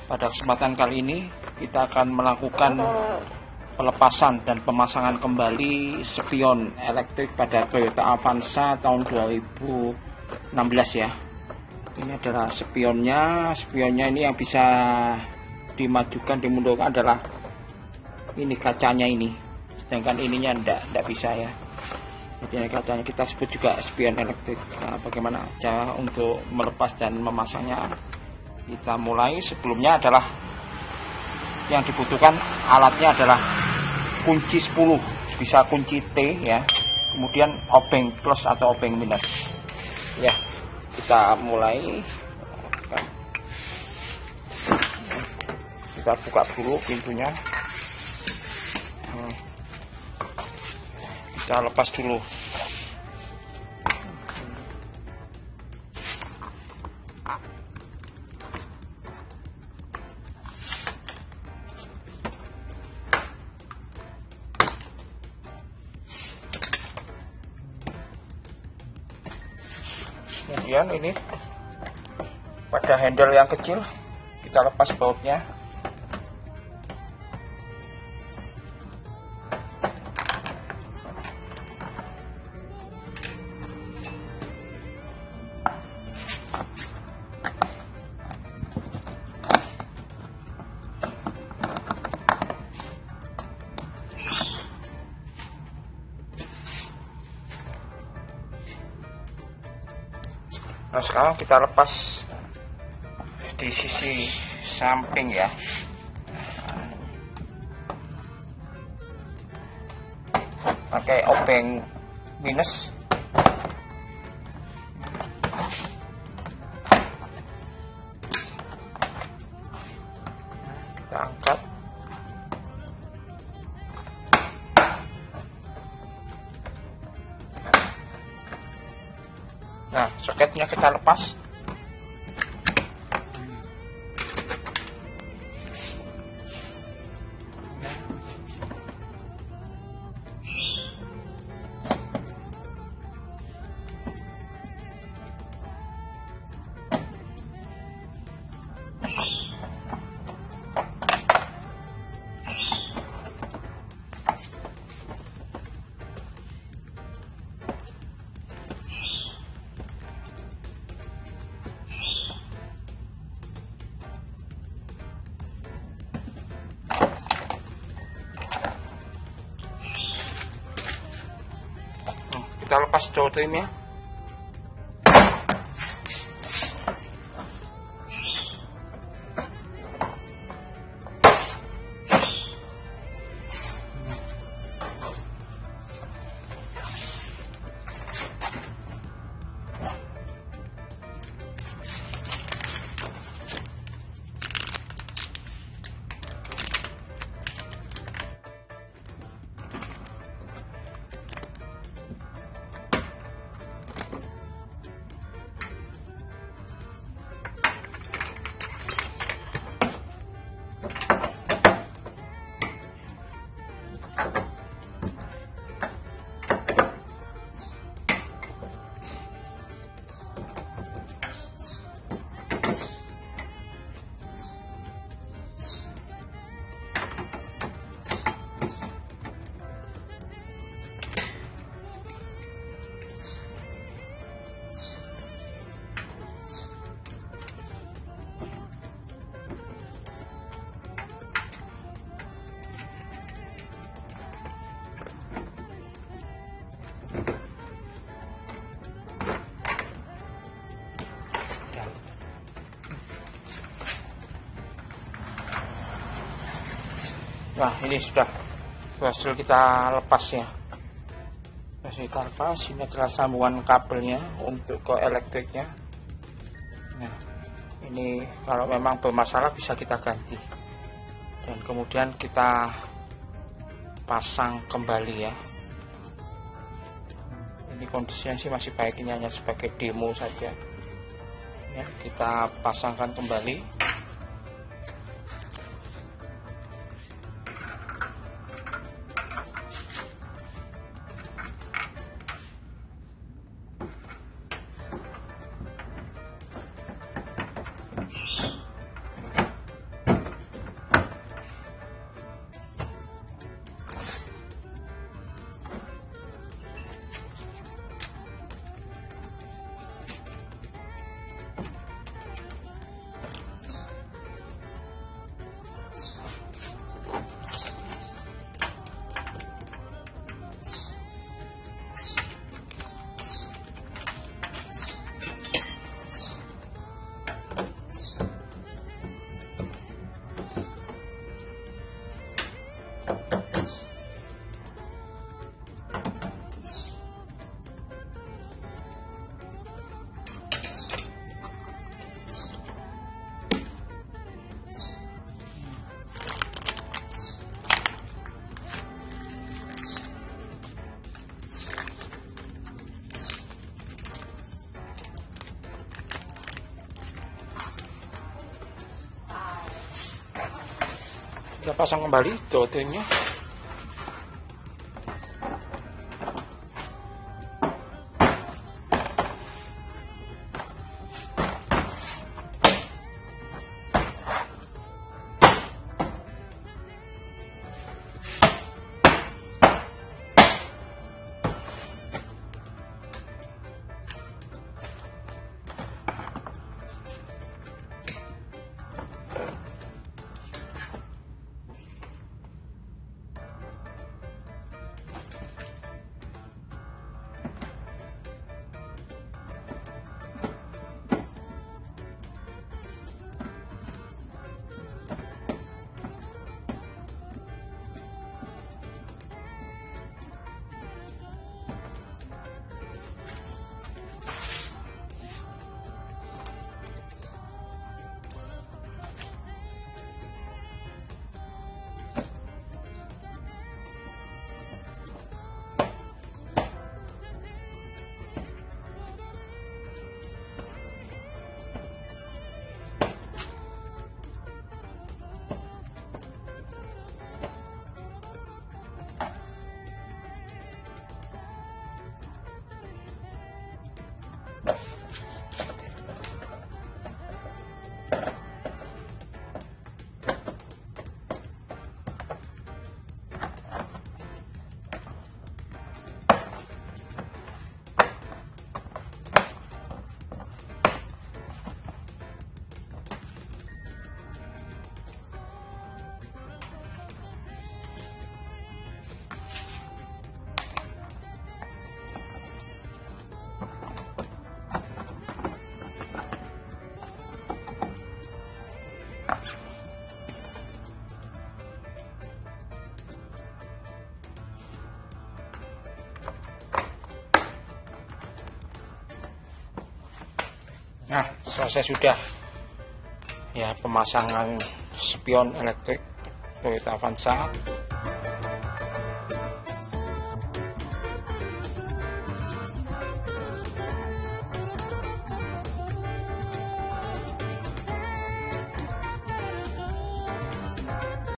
Pada kesempatan kali ini kita akan melakukan pelepasan dan pemasangan kembali spion elektrik pada Toyota Avanza tahun 2016 ya. Ini adalah spionnya. Spionnya ini yang bisa dimajukan, dimundurkan adalah ini kacanya ini. Sedangkan ininya enggak bisa ya. Jadi kacanya kita sebut juga spion elektrik. Nah, bagaimana cara untuk melepas dan memasangnya? Kita mulai. Sebelumnya adalah yang dibutuhkan alatnya adalah kunci 10, bisa kunci T ya, kemudian obeng plus atau obeng minus ya. Kita mulai, kita buka dulu pintunya, kita lepas dulu. Kemudian ini pada handle yang kecil kita lepas bautnya. Nah, sekarang kita lepas di sisi samping ya. Pakai obeng minus. Kita angkat. Nah, soketnya kita lepas. Kita lepas door trimnya. Nah, ini sudah berhasil kita lepas ya. Berhasil kita lepas. Ini adalah sambungan kabelnya untuk ke elektriknya. Nah, ini kalau memang bermasalah bisa kita ganti. Dan kemudian kita pasang kembali ya. Ini kondisinya sih masih baik, ini hanya sebagai demo saja. Ya, kita pasangkan kembali. Kita pasang kembali dotenya. Nah, selesai sudah ya pemasangan spion elektrik Toyota Avanza